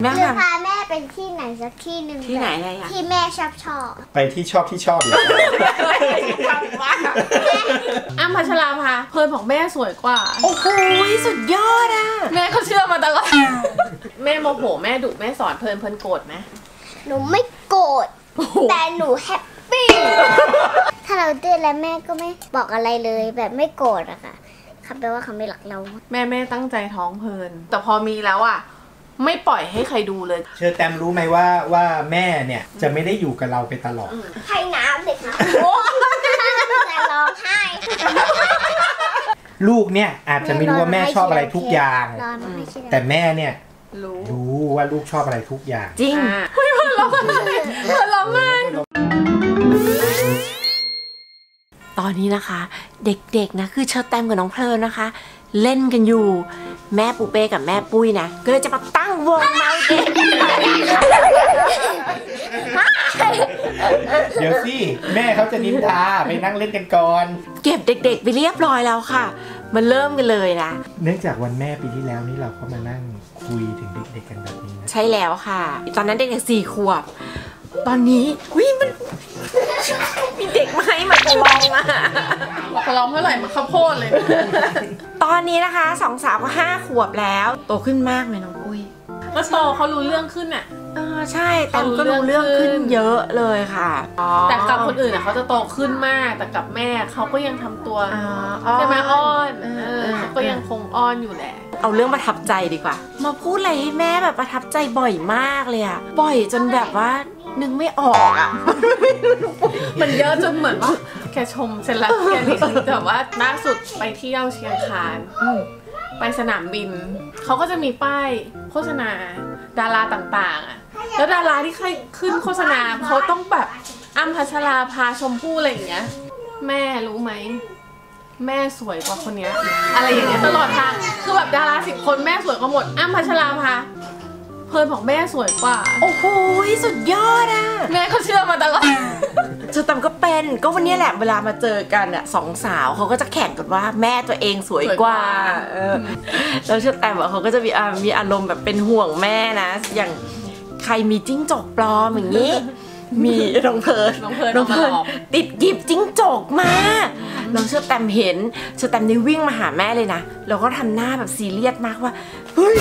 จะพาแม่เป็นที่ไหนสักที่หนึ่งที่ไหนอะไรอะที่แม่ชอบไปที่ชอบอยู่อ้ำพัชราภาเพลินบอกแม่สวยกว่าโอ้โหสุดยอดอ่ะแม่ก็เชื่อมาตลอดแม่โมโหแม่ดุแม่สอนเพลินโกรธไหมหนูไม่โกรธแต่หนูแฮปปี้ถ้าเราดื้อแล้วแม่ก็ไม่บอกอะไรเลยแบบไม่โกรธอะค่ะเขาแปลว่าเขาไม่รักเราแม่ตั้งใจท้องเพลินแต่พอมีแล้วอะไม่ปล่อยให้ใครดูเลยเชอแตมรู้ไหมว่าแม่เนี่ยจะไม่ได้อยู่กับเราไปตลอดให้น้ำเด็กนะแต่ร้องไห้ลูกเนี่ยอาจจะไม่รู้ว่าแม่ชอบอะไรทุกอย่างแต่แม่เนี่ยรู้ว่าลูกชอบอะไรทุกอย่างจริงเฮ้ยมันร้องไห้ตอนนี้นะคะเด็กๆนะคือเชอแตมกับน้องเพลินนะคะเล่นกันอยู่แม่ปูเป้กับแม่ปุ้ยนะก็เลยจะมาตั้งวงเมาเด็กเดี๋ยวสิแม่เขาจะนินทาไปนั่งเล่นกันก่อนเก็บเด็กๆไปเรียบร้อยแล้วค่ะมาเริ่มกันเลยนะเนื่องจากวันแม่ปีที่แล้วนี่เราก็มานั่งคุยถึงเด็กๆกันแบบนี้นะใช่แล้วค่ะตอนนั้นเด็กๆ4 ขวบตอนนี้มันมีเด็กมาให้มาลองอ่ะลองเท่าไหร่มาข้าวโพดเลยตอนนี้นะคะ2 สาวก็5 ขวบแล้วโตขึ้นมากเลยน้องปุ้ยก็โตเขารู้เรื่องขึ้นอ่ะใช่ตอนก็รู้เรื่องขึ้นเยอะเลยค่ะแต่กับคนอื่นเขาจะโตขึ้นมากแต่กับแม่เขาก็ยังทำตัวใช่ไหมอ้อนเขาก็ยังคงอ้อนอยู่แหละเอาเรื่องประทับใจดีกว่ามาพูดอะไรให้แม่แบบประทับใจบ่อยมากเลยอะบ่อยจนแบบว่านึกไม่ออกอะมันเยอะจนเหมือนว่าแกชมเสร็จแล้วแกนิดนึงแต่ว่าล่าสุดไปเที่ยวเชียงคานไปสนามบินเขาก็จะมีป้ายโฆษณาดาราต่างๆอะแล้วดาราที่ขึ้นโฆษณาเขาต้องแบบอ้ำพัชราภาชมพู่อะไรอย่างเงี้ยแม่รู้ไหมแม่สวยกว่าคนนี้อะไรอย่างเงี้ยตลอดทางคือแบบดารา10 คนแม่สวยกว่าหมดอ้ำพัชราภาเพลินบอกแม่สวยกว่าโอ้โหสุดยอดอ่ะแม่ก็เชื่อมาตลอดเชอแตมก็เป็นก็วันนี้แหละเวลามาเจอกันอ่ะ2 สาวเขาก็จะแข่งกันว่าแม่ตัวเองสวยกว่าแล้วเชอแตมเขาก็จะมีอารมณ์แบบเป็นห่วงแม่นะอย่างใครมีจิ้งจกปลอมอย่างนี้มีน้องเพลินติดกิบจิ้งจกมาเราเชอแตมเห็นเชอแตมนี่วิ่งมาหาแม่เลยนะแล้วก็ทำหน้าแบบซีเรียสมากว่าเฮ้ย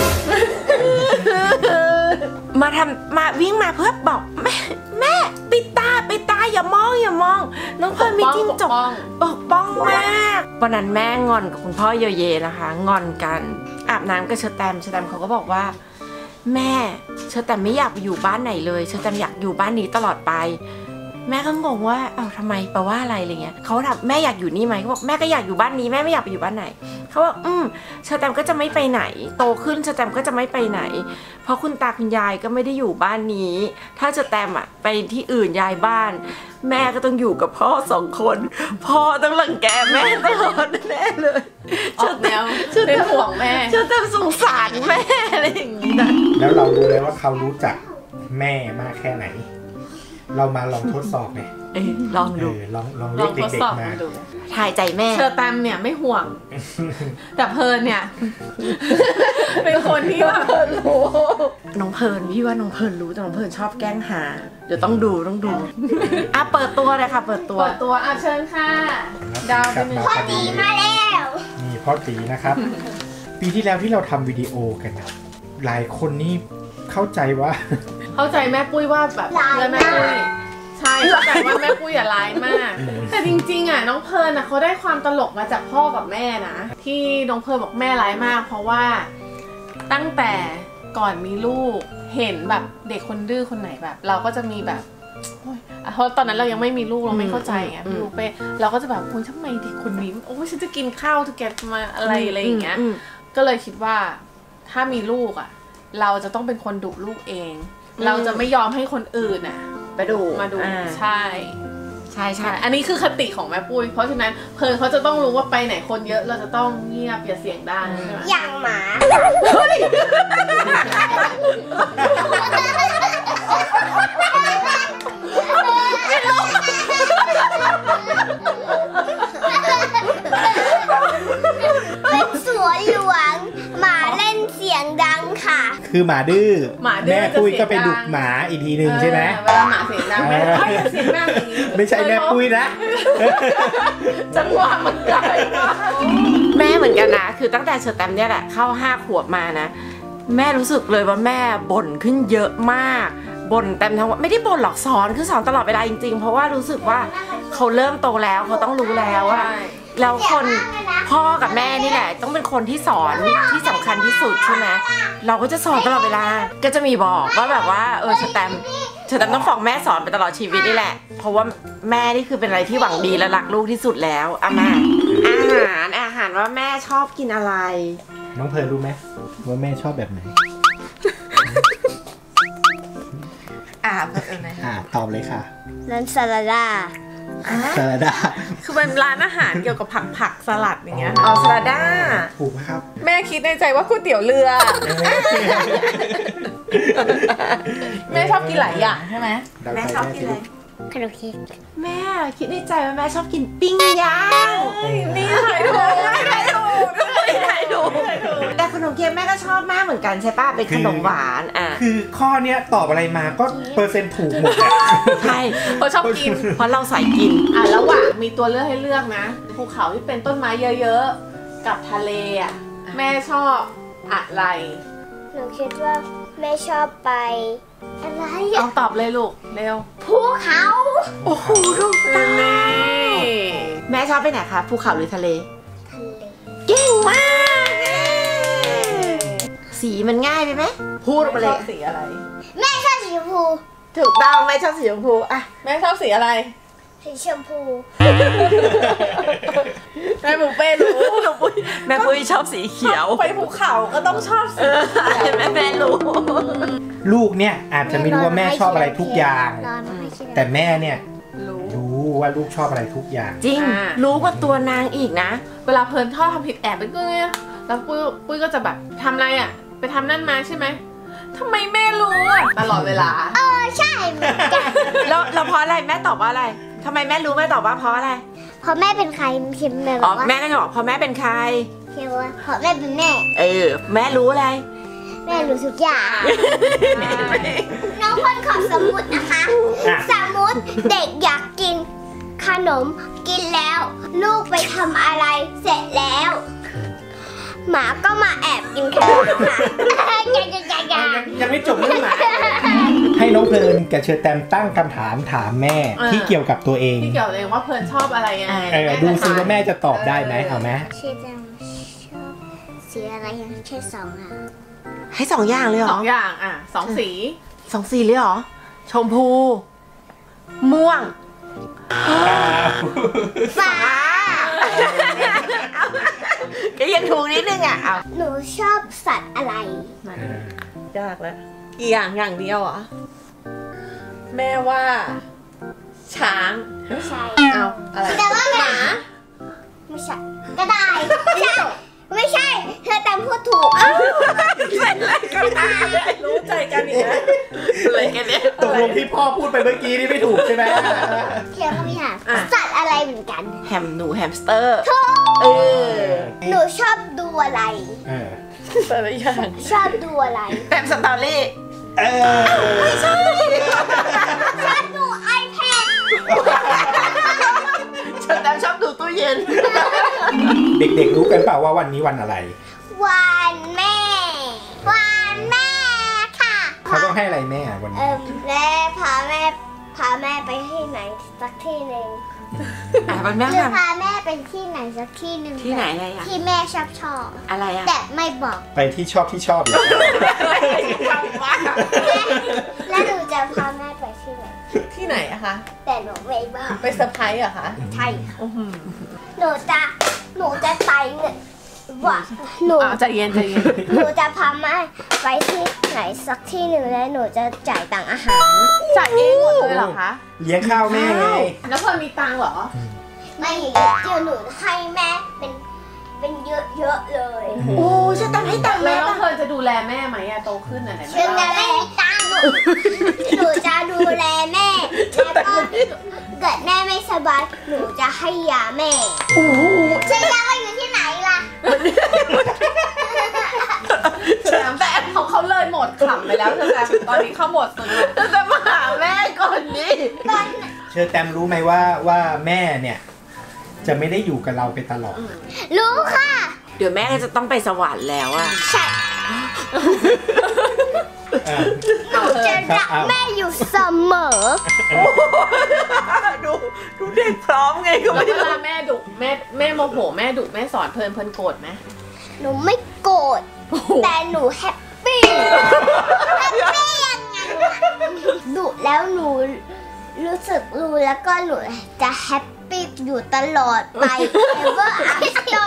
มาวิ่งมาเพื่อบอกแม่ปิดตาอย่ามองน้องเพลินมีจิ้งจกปกป้องมากวันนั้นแม่งอนกับคุณพ่อเยเยนะคะงอนกันอาบน้ำกับเชอแตมเขาก็บอกว่าแม่เชอแตมไม่อยากไปอยู่บ้านไหนเลยเชอแตมอยากอยู่บ้านนี้ตลอดไปแม่ก็งงว่าทำไมแปลว่าอะไรเงี้ยเขาถามแม่อยากอยู่นี่ไหมเขาบอกแม่ก็อยากอยู่บ้านนี้แม่ไม่อยากไปอยู่บ้านไหนเขาบอกเชอแตมก็จะไม่ไปไหนโตขึ้นเชอแตมก็จะไม่ไปไหนเพราะคุณตาคุณยายก็ไม่ได้อยู่บ้านนี้ถ้าเชอแตมไปที่อื่นย้ายบ้านแม่ก็ต้องอยู่กับพ่อ2 คนพ่อต้องรังแกแม่ตลอดแน่เลยเชอแตมเป็นห่วงแม่เชอแตมสงสารแม่อะไรอย่างนี้นะแล้วเรารู้เลยว่าเขารู้จักแม่มากแค่ไหนเรามาลองทดสอบไหมลองดูลองเรียกเด็กๆมาทายใจแม่เชอแตมเนี่ยไม่ห่วงแต่เพลินเนี่ยเป็นคนที่ว่ารู้น้องเพลินพี่ว่าน้องเพลินรู้แต่น้องเพลินชอบแกล้งหาเดี๋ยวต้องดูเปิดตัวเลยค่ะเปิดตัวเชิญค่ะดาวเป็นพ่อตีมาแล้วนี่พ่อตีนะครับปีที่แล้วที่เราทำวิดีโอกันนะหลายคนนี่เข้าใจแม่ปุ้ยว่าแบบเพื่อนแม่ปุ้ยใช่เข้าใจว่าแม่ปุ้ยร้ายมากแต่จริงๆน้องเพลินเขาได้ความตลกมาจากพ่อกับแม่นะที่น้องเพลินบอกแม่ร้ายมากเพราะว่าตั้งแต่ก่อนมีลูกเห็นแบบเด็กคนดื้อคนไหนแบบเราก็จะมีแบบเพราะตอนนั้นเรายังไม่มีลูกเราไม่เข้าใจไงพี่ลูกเป้เราก็จะแบบคุณทำไมเด็กคนนี้โอ้ฉันจะกินข้าวทุกแกมาอะไรอย่างเงี้ยก็เลยคิดว่าถ้ามีลูกเราจะต้องเป็นคนดุลูกเองเราจะไม่ยอมให้คนอื่นมาดูใช่อันนี้คือคติของแม่ปุ้ยเพราะฉะนั้นเพลินเขาจะต้องรู้ว่าไปไหนคนเยอะเราจะต้องเงียบอย่าเสียงดังอย่างหมาเป็นสวนหลวงหมาเล่นเสียงดังค่ะคือหมาดื้อหมาดื้อแม่ปุ้ยก็ไปจะเสียงดังดุหมาอีกทีหนึ่งใช่ไหมเวลาหมาเสียงดังแม่ก็เสียงดังอย่างนี้ไม่ใช่แม่ปุ้ยนะจังหวะมันไกลมากแม่เหมือนกันนะคือตั้งแต่เชอร์แตมเนี่ยแหละเข้า5 ขวบมานะแม่รู้สึกเลยว่าแม่บ่นขึ้นเยอะมากบ่นเต็มทั้งวันไม่ได้บ่นหรอกสอนคือสอนตลอดเวลาจริงๆเพราะว่ารู้สึกว่าเขาเริ่มโตแล้วเขาต้องรู้แล้วว่าแล้วคนพ่อกับแม่นี่แหละต้องเป็นคนที่สอนที่สำคัญที่สุดใช่ไหมเราก็จะสอนตลอดเวลาก็จะมีบอกว่าแบบว่าเชอร์แตมต้องฟังแม่สอนไปตลอดชีวิตนี่แหละเพราะว่าแม่นี่คือเป็นอะไรที่หวังดีและรักลูกที่สุดแล้วมาอาหารว่าแม่ชอบกินอะไรน้องเพลิร์นรู้ไหมว่าแม่ชอบแบบไหนตอบเลยค่ะร้านซาลาดาซาลาดาคือเป็นร้านอาหารเกี่ยวกับผักสลัดอย่างเงี้ยอ๋อซาลาด้าถูกไหมครับแม่คิดในใจว่าก๋วยเตี๋ยวเรือ แม่ชอบกินหลายอย่างใช่ไหมแม่ชอบกินอะไรขนมเค้กแม่คิดในใจว่าแม่ชอบกินปิ้งย่างนี่ถ่ายถูกถ่ายถูกถ่ายดูแต่ขนมเค้กแม่ก็ชอบมากเหมือนกันใช่ป่ะเป็นขนมหวานคือข้อเนี้ยตอบอะไรมาก็เปอร์เซ็นต์ถูกหมดอะใช่เขาชอบกินเพราะเราใส่กินระหว่างมีตัวเลือกให้เลือกนะภูเขาที่เป็นต้นไม้เยอะๆกับทะเลอ่ะแม่ชอบอะไรหนูคิดว่าแม่ชอบไปอะไรลองตอบเลยลูกเร็วภูเขาโอ้โหลูกตาแม่ชอบไปไหนคะภูเขาหรือทะเลทะเลเก่งมากสีมันง่ายไปไหมพูดออกมาเลชยอบสีอะไรแม่ชอบสีชมพูถูกต้องแม่ชอบสีชมพูอะแม่ชอบสีอะไรสีชมพูแม่บุฟเป้รู้แม่ปุ้ยชอบสีเขียวไปภูเขาก็ต้องชอบสีแม่รู้ลูกเนี่ยอาจจะไม่รู้ว่าแม่ชอบอะไรทุกอย่าง แต่แม่เนี่ยรู้รู้ว่าลูกชอบอะไรทุกอย่างจริงรู้กว่าตัวนางอีกนะเวลาเพลินทอดทำผิดแอบไปก็เนี่ยแล้วปุ้ยก็จะแบบทำอะไรอ่ะไปทำนั่นมาใช่ไหมทำไมแม่รู้อ่ะตลอดเวลาใช่เหมือนกันแล้วเพราะอะไรแม่ตอบว่าอะไรทำไมแม่รู้แม่ตอบว่าเพราะอะไรเพราะแม่เป็นใครพิมพ์แบบอ๋อว่าแม่ก็จะบอกเพราะแม่เป็นใครเขียนว่าเพราะแม่เป็นแม่แม่รู้อะไรแม่รู้ทุกอย่าง น้องคนขอสมุดนะคะ สมมุติเด็กอยากกินขนมกินแล้ว ลูกไปทำอะไรเสร็จแล้ว หมาก็มาแอบกินขนมค่ะยังไม่จบเรื่องหมาให้น้องเพลิร์นกับเชอร์แตมตั้งคำถามถามแม่ที่เกี่ยวกับตัวเองที่เกี่ยวเลยว่าเพลินชอบอะไรไงดูซิว่าแม่จะตอบได้ไหมเอาไหมชื่อจังชอบสีอะไรอย่างแค่สองอ่ะให้2 อย่างเลยเหรสอองอย่างสองสี 2 สีเลยเหรอชมพูม่วงฟ้าก็ยังถูกนิดนึงอ่ะเอาหนูชอบสัตว์อะไรยากแล้วกี่อย่างเดียวเหรอแม่ว่า ช้างไม่ใช่เอาอะไรแต่ว่าหมาไม่ใช่กระต่ายไม่ใช่เธอแต่พูดถูกรู้ใจกันอีกแล้วอะไรกันเนี่ยตกลงที่พ่อพูดไปเมื่อกี้นี่ไม่ถูกใช่ไหมเขียนคำถามสัตว์อะไรเหมือนกันแฮมสเตอร์หนูชอบดูอะไรแต่ละอย่างชอบดูอะไรแฮมสตอรี่ไม่ใช่ชอบดู iPad ฉันแต่ชอบดูตู้เย็นเด็กๆรู้กันเปล่าว่าวันนี้วันอะไรวันแม่ วันแม่ค่ะเขาต้องให้อะไรแม่วันนี้แม่พาแม่ไปที่ไหนสักที่หนึ่งวันแม่หรือค่ะพาแม่ไปที่ไหนสักที่หนึ่งที่ไหนอะไรอ่ะที่แม่ชอบอะไรอ่ะแต่ไม่บอกไปที่ชอบเลยแล้วหนูจะพาแม่ไปที่ไหนที่ไหนอะคะแต่หนูไม่บอกไปเซอร์ไพรส์เหรอคะใช่ค่ะหนูจะไปเนี่ยว่าใจเย็นหนูจะพาแม่ไปที่ไหนสักที่หนึ่งแล้วหนูจะจ่ายตังค์อาหารจ่ายเองหมดเลยเหรอคะเลี้ยงข้าวแม่ไงแล้วเพลินมีตังค์เหรอไม่เดี๋ยวหนูให้แม่เป็นเยอะๆเลยโอ้ฉันตั้งให้ตังค์แล้แม่วน้องป่ะเพลินจะดูแลแม่ไหมอะโตขึ้นอะไหนฉันจะไม่มีตังค์หนูจะดูแลแม่แล้วก็เกิดแม่ไม่สบายหนูจะให้ยาแม่ฉันจะไปอยู่ที่ไหนล่ะแต่เขาเลยหมดดขำไปแล้วแต่ตอนนี้เข้าโหมดซึ้งแล้วจะมาหาแม่ก่อนดิเชอแตมรู้ไหมว่าแม่เนี่ยจะไม่ได้อยู่กับเราไปตลอดรู้ค่ะเดี๋ยวแม่ก็จะต้องไปสวรรค์แล้วอะใช่หนูจะรักแม่อยู่เสมอดูเด็กพร้อมไงก็แล้วไม่เวรู้ลาแม่ดุแม่โมโหแม่ดุแม่สอนเพลินโกรธไหมหนูไม่โกรธแต่หนูแฮปปี้ยังไงดุแล้วหนูรู้สึกรู้แล้วก็หนูจะแฮปปี้อยู่ตลอดไป ever after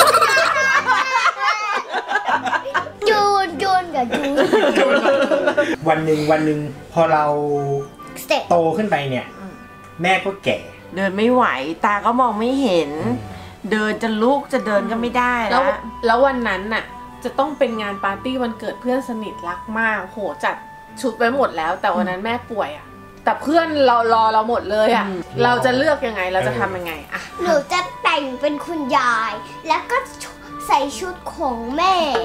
จูนกับจูนวันหนึ่งพอเราเสร็จโตขึ้นไปเนี่ย แม่ก็แก่เดินไม่ไหวตาก็มองไม่เห็น เดินจะลุกจะเดินก็ไม่ได้แล้ววันนั้นน่ะจะต้องเป็นงานปาร์ตี้วันเกิดเพื่อนสนิทรักมากโหจัดชุดไว้หมดแล้ว แต่วันนั้นแม่ป่วยอ่ะแต่เพื่อนเรารอเราหมดเลยอ่ะเราจะเลือกยังไงเราจะทำยังไงอ่ะหนูจะแต่งเป็นคุณยาย แล้วก็ใส่ชุดของแม่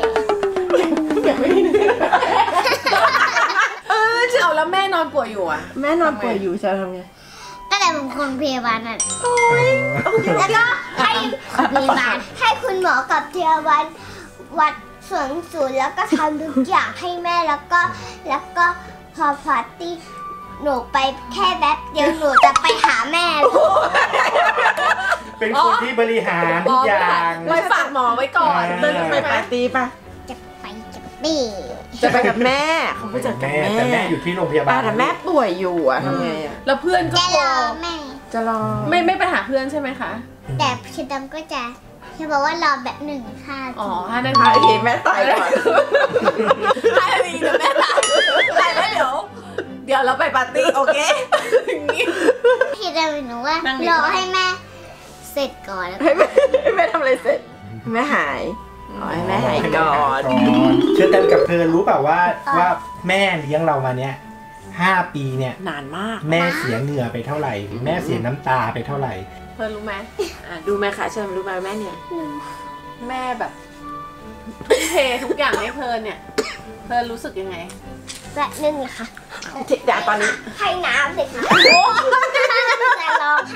เอาแล้วแม่นอนป่วยอยู่อ่ะแม่นอนป่วยอยู่จะทำไงก็เลยเป็นคนพยาบาลนั่นแล้วก็ให้พยาบาลให้คุณหมอกับพยาบาลวัดส่วนสูงแล้วก็ทำทุกอย่างให้แม่แล้วก็พอปาร์ตี้หนูไปแค่แป๊บเดียวหนูจะไปหาแม่เลยเป็นคนที่บริหารทุกอย่างไว้ฝากหมอไว้ก่อนเดินไปปาร์ตี้ปะจะไปกับแม่จะไปกับแม่เขาพูดจากกับแม่แต่แม่อยู่ที่โรงพยาบาลแต่แม่ป่วยอยู่อะทำไงอะแล้วเพื่อนก็จะกรลัวอแม่จะรอไม่ไปหาเพื่อนใช่ไหมคะแต่พี่ดำก็จะบอกว่ารอแบบ1 ค่ะอ๋อ5 นาโอทีเคแม่ตายก่อน 5 นาทีเดี๋ยวแม่ตายแล้วเดี๋ยวเราไปปาร์ตี้โอเคอย่างนี้พี่ดำหนูว่านั่งดีรกอว่าให้แม่เสร็จก่อนแล้วให้แม่ทำอะไรเสร็จแม่หายอ๋อให้แม่หายก่อนเชื่อแตมกับเพลินรู้เปล่าว่าแม่เลี้ยงเรามาเนี่ย5 ปีเนี่ยนานมากแม่เสียเหงื่อไปเท่าไหร่หรือแม่เสียน้ำตาไปเท่าไหร่เพื่อนรู้ไหมดูไหมคะเชิญรู้ไหมแม่เนี่ยแม่แบบทุ่มเททุกอย่างให้เพลินเนี่ยเพลินรู้สึกยังไงแบบนึงนะคะเดี๋ยวตอนนี้ให้น้ำสิคะแต่ร้องไห้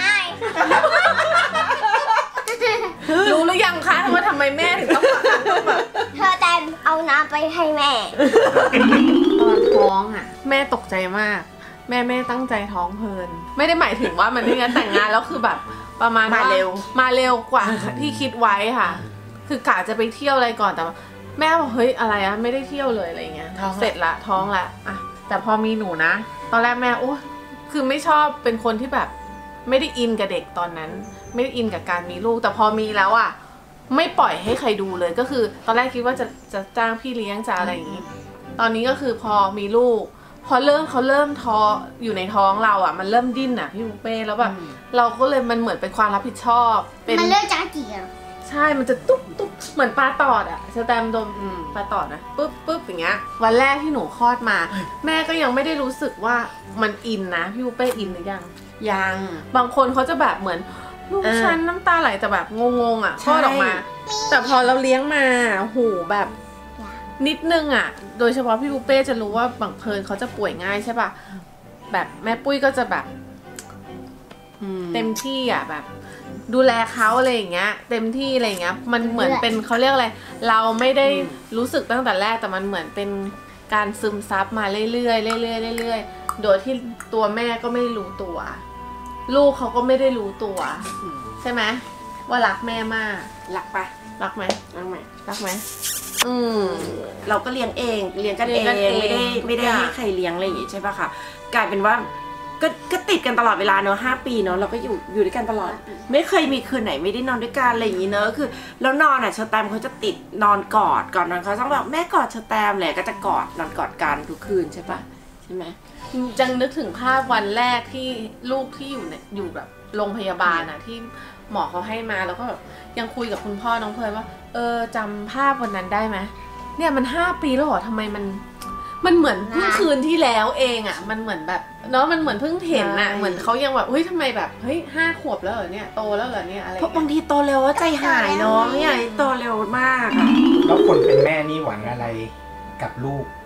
รู้หรือยังคะว่าทำไมแม่ถึงต้องแบบเธอแต่เอาน้ำไปให้แม่ตอนท้องอ่ะแม่ตกใจมาก แม่ตั้งใจท้องเพลิน ไม่ได้หมายถึงว่ามันไม่งั้นแต่งงานแล้วคือแบบประมาณมาเร็วกว่าที่คิดไว้ค่ะ คือกะจะไปเที่ยวอะไรก่อนแต่ว่าแม่บอกเฮ้ยอะไรอะไม่ได้เที่ยวเลยอะไรเงี้ยเสร็จละท้องละอะแต่พอมีหนูนะ ตอนแรกแม่โอ้คือไม่ชอบเป็นคนที่แบบไม่ได้อินกับเด็กตอนนั้น ไม่ได้อินกับการมีลูกแต่พอมีแล้วอะไม่ปล่อยให้ใครดูเลยก็คือ ตอนแรกคิดว่าจะจ้างพี่เลี้ยงจะอะไรอย่างงี้ ตอนนี้ก็คือพอมีลูก พอเขาเริ่มท้ออยู่ในท้องเราอ่ะมันเริ่มดิ้นอ่ะพี่บุฟเป้แล้วแบบเราก็เลยมันเหมือนเป็นความรับผิดชอบเป็นมันเลิกจ้าจีอ่ะใช่มันจะตุ๊บเหมือนปลาตอดอ่ะสแตมโดนปลาตอดนะปุ๊บอย่างเงี้ยวันแรกที่หนูคลอดมา แม่ก็ยังไม่ได้รู้สึกว่ามันอินนะพี่บุฟเป้อินหรือยังยังบางคนเขาจะแบบเหมือนลูกฉันน้ำตาไหลแต่แบบงงๆอ่ะคลอดออกมา แต่พอเราเลี้ยงมาโหแบบนิดนึงอ่ะโดยเฉพาะพี่บุฟเป้จะรู้ว่าบางเพลินเขาจะป่วยง่ายใช่ป่ะแบบแม่ปุ้ยก็จะแบบเต็มที่อ่ะแบบดูแลเขาอะไรอย่างเงี้ยเต็มที่อะไรอย่างเงี้ยมันเหมือนเป็นเขาเรียกอะไรเราไม่ได้รู้สึกตั้งแต่แรกแต่มันเหมือนเป็นการซึมซับมาเรื่อยๆเรื่อยๆโดยที่ตัวแม่ก็ไม่รู้ตัวลูกเขาก็ไม่ได้รู้ตัวใช่ไหมว่ารักแม่มากรักปะรักไหมรักไหมรักไหมเราก็เลี้ยงเองเลี้ยงกันเองเลี้ยงกันเองไม่ได้ให้ใครเลี้ยงอะไรอย่างงี้ใช่ปะคะกลายเป็นว่าก็ติดกันตลอดเวลาเนอะ5 ปีเนอะเราก็อยู่ด้วยกันตลอด ไม่เคยมีคืนไหนไม่ได้นอนด้วยกันอะไรอย่างงี้เนอะคือแล้วนอนอ่ะเชอร์แตมเขาจะติดนอนกอดก่อนนอนเขาต้องแบบแม่กอดเชอร์แตมแหละก็จะกอดนอนกอดกันทุกคืนใช่ปะใช่ไหมจังนึกถึงภาพวันแรกที่ลูกที่อยู่แบบโรงพยาบาลอะที่หมอเขาให้มาแล้วก็แบบยังคุยกับคุณพ่อน้องเพลินว่าจำภาพวันนั้นได้ไหมเนี่ยมัน5 ปีแล้วเหรอทำไมมันเหมือนเพิ่งคืนที่แล้วเองอะมันเหมือนแบบเนาะมันเหมือนเพิ่งเห็นอะเหมือนเขายังแบบเฮ้ยทำไมแบบเฮ้ย5 ขวบแล้วเหรอเนี่ยโตแล้วเหรอเนี่ยอะไรเพราะบางทีโตเร็วว่าใจหายเนาะไม่อยากให้โตเร็วมากอะแล้วคนเป็นแม่นี่หวังอะไรกับลูก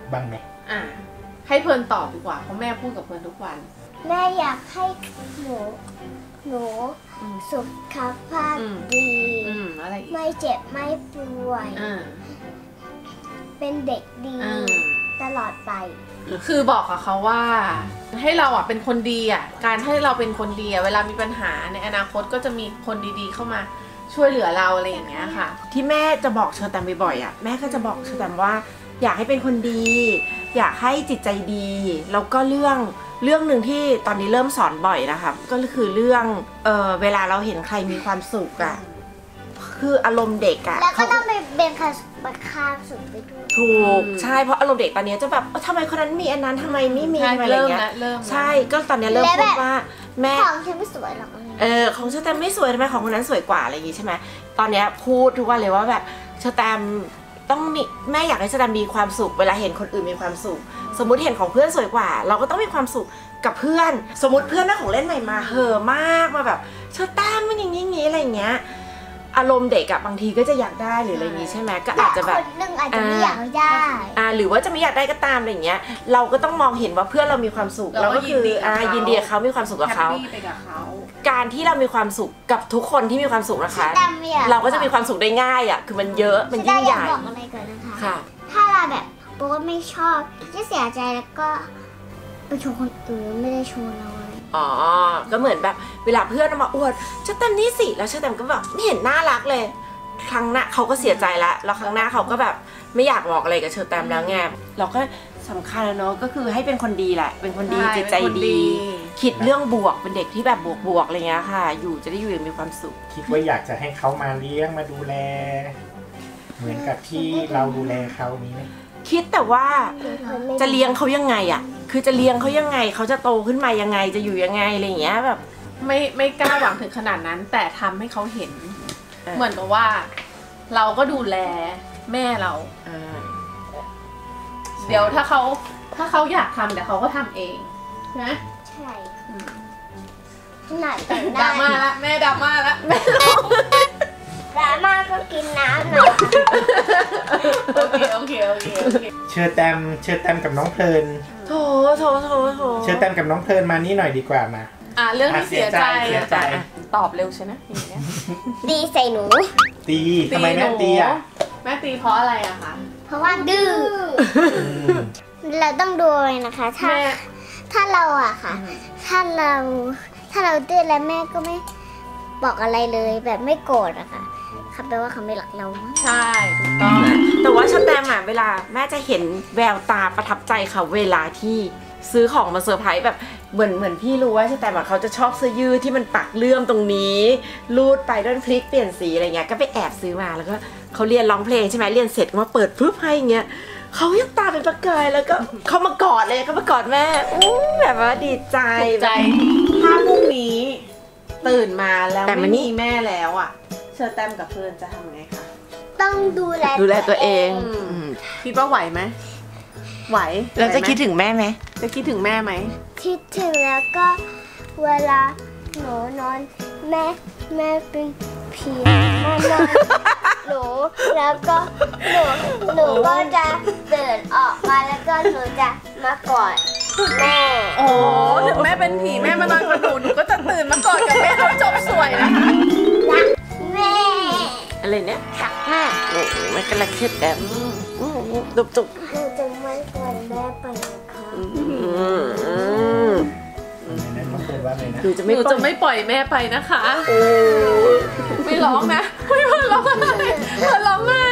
บ้างไหมให้เพลินตอบดีกว่าเพราะแม่พูดกับเพลินทุกวันแม่อยากให้หนูสุขภาพดีไม่เจ็บไม่ป่วยเป็นเด็กดีตลอดไปคือบอกกับเขาว่าให้เราเป็นคนดีการให้เราเป็นคนดีเวลามีปัญหาในอนาคตก็จะมีคนดีๆเข้ามาช่วยเหลือเราอะไรอย่างเงี้ยค่ะที่แม่จะบอกเชอแตมบ่อยๆแม่ก็จะบอกเชอแตมว่าอยากให้เป็นคนดีอยากให้จิตใจดีแล้วก็เรื่องหนึ่งที่ตอนนี้เริ่มสอนบ่อยนะคะก็คือเรื่องเวลาเราเห็นใครมีความสุขคืออารมณ์เด็กแล้วก็ต้องไปเป็นความสุขไปด้วยถูกใช่เพราะอารมณ์เด็กตอนนี้จะแบบทำไมคนนั้นมีอันนั้นทำไมไม่มีอะไรเงี้ยใช่ก็ตอนนี้เริ่มพูดว่าแม่ของฉันไม่สวยหรอกของเชอแตมไม่สวยทำไมของคนนั้นสวยกว่าอะไรอย่างงี้ใช่ไหมตอนนี้พูดทุกวันเลยว่าแบบเชอแตมต้องมีแม่อยากให้เชอแตมมีความสุขเวลาเห็นคนอื่นมีความสุขสมมุติเห็นของเพื่อนสวยกว่าเราก็ต้องมีความสุขกับเพื่อนสมมติเพื่อนได้ของเล่นใหม่มาเห่อมากมาแบบเชอแตมมันอย่างนี้อะไรอย่างเงี้ยอารมณ์เด็กบางทีก็จะอยากได้หรืออะไรอย่างงี้ใช่ไหมก็อาจจะแบบคนนึงอาจจะไม่อยากได้หรือว่าจะไม่อยากได้ก็ตามอะไรอย่างเงี้ยเราก็ต้องมองเห็นว่าเพื่อนเรามีความสุขเราก็คือยินดีเขามีความสุขกับเขาการที่เรามีความสุขกับทุกคนที่มีความสุขนะคะเราก็จะมีความสุขได้ง่ายคือมันเยอะมันยิ่งใหญ่บอกอะไรก่อนนะคะถ้าเราแบบโป๊ไม่ชอบจะเสียใจแล้วก็ไปโชว์คนอื่นไม่ได้โชว์เราก็เหมือนแบบเวลาเพื่อนมาอวดเชอแตมนี่สิแล้วเชอแตมก็แบบไม่เห็นน่ารักเลยครั้งหน้าเขาก็เสียใจแล้วครั้งหน้าเขาก็แบบไม่อยากบอกอะไรกับเชอแตมแล้วไงเราก็สำคัญแล้วเนาะก็คือให้เป็นคนดีแหละเป็นคนดีจิตใจดีคิดเรื่องบวกเป็นเด็กที่แบบบวกอะไรเงี้ยค่ะอยู่จะได้อยู่อย่างมีความสุขคิดว่าอยากจะให้เขามาเลี้ยงมาดูแลเหมือนกับที่เราดูแลเขานี้ไหมคิดแต่ว่าจะเลี้ยงเขายังไงคือจะเลี้ยงเขายังไงเขาจะโตขึ้นมายังไงจะอยู่ยังไงอะไรอย่างเงี้ยแบบไม่กล้าหวังถึงขนาดนั้นแต่ทำให้เขาเห็นเหมือนกับว่าเราก็ดูแลแม่เราเดี๋ยวถ้าเขาอยากทำเดี๋ยวเขาก็ทำเองนะใช่ขนาดดราม่าละแม่ดราม่าละแม่ดราม่าก็กินน้ำหน่อยโอเคเชอแตมกับน้องเพลินโถเชอแตมกับน้องเพลินมานี่หน่อยดีกว่ามาเรื่องที่เสียใจตอบเร็วใช่ไหมอย่างเงี้ยตีใส่หนูตีทำไมแม่ตีแม่ตีเพราะอะไรคะเพราะว่าดื้อเราต้องดูเลยนะคะถ้าเราค่ะถ้าเราดื้อแล้วแม่ก็ไม่บอกอะไรเลยแบบไม่โกรธอะค่ะแปลว่าเขาไม่รักเราใช่ถูกต้องแต่ว่าเชอแตมเวลาแม่จะเห็นแววตาประทับใจค่ะเวลาที่ซื้อของมาเซอร์ไพรส์แบบเหมือนพี่รู้ว่าเชอแตมเขาจะชอบเสื้อยืดที่มันปักเลื่อมตรงนี้รูดไปด้านพลิกเปลี่ยนสีอะไรเงี้ยก็ไปแอบซื้อมาแล้วก็เขาเรียนร้องเพลงใช่ไหมเรียนเสร็จมาเปิดปุ๊บให้เงี้ยเขายังตาเป็นประกายแล้วก็เขามากอดเลยเขามากอดแม่แบบว่าดีใจถ้าพรุ่งนี้ตื่นมาแล้วไม่มีแม่แล้วเชอแตมกับเพลินจะทำไงคะต้องดูแลตัวเองคิดว่าไหวไหมไหวแล้วจะคิดถึงแม่ไหมจะคิดถึงแม่ไหมคิดถึงแล้วก็เวลาหนูนอนแม่เป็นผีแม่นอนหนูแล้วก็หนูก็จะเดินออกมาแล้วก็หนูจะมากอดแม่ถึงแม่เป็นผีแม่มานอนกับหนูก็จะตื่นมากอดกับแม่เขาจบสวยนะคะรักแม่อะไรเนี่ยรักมากไม่กระเช็ดแบบจุกหนูจะไม่ปล่อยแม่ไปนะคะหนูจะไม่ปล่อยแม่ไปนะคะไม่ร้องนะไม่ร้องไห้